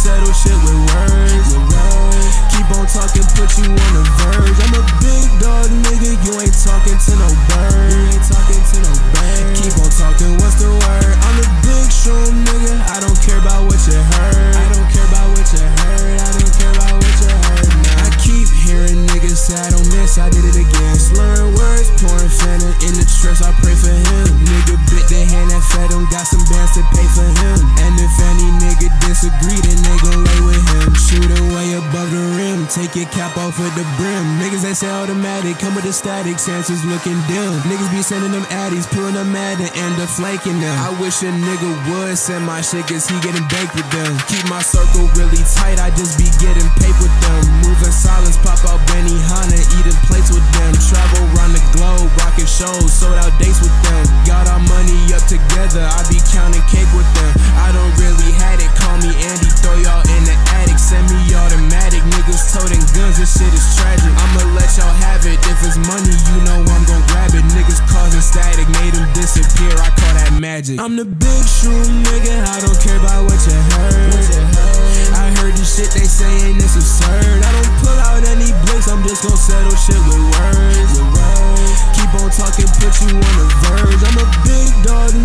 settle shit with words. Keep on talking, put you on the verge. I'm a big dog, nigga, you ain't talking to no bird. Keep on talking, what's the word? I'm a Big Shroom, nigga, I don't care about what you heard. I don't care about what you heard. Now I keep hearing niggas say I don't miss, I did it again. Slurring words, pouring Fanta in the stress, I pray for him. Nigga bit the hand that fed him, got some bands to pay for him. And if any nigga disagree, then they gon' lay with him. Shooting way above the rim, take your cap off with the brim. Niggas that say automatic, come with the static, senses looking dim. Niggas be sending them addies, pulling them mad and end up flanking them. I wish a nigga would send my shit, cause he getting baked with them. Keep my circle really tight, I just be getting paid with them. Moving silence, pop out Benny Hanna, eating plates with them. Travel around the globe, rocking shows, sold out dates with them. Got our money up together, I be counting cake with them. I don't really had it, call me Andy, throw y'all in the attic. Send me automatic, niggas toting guns, this shit is tragic. I'ma let y'all have it, if it's money, you know I'm gon' grab it. Niggas causing static, made them disappear, I call that magic. I'm the Big Shroom, nigga, I don't care about what you heard. I heard the shit they say ain't this absurd. I don't pull out any blicks, I'm just gon' settle shit with words. Keep on talking, put you on the verge. I'm a big dog,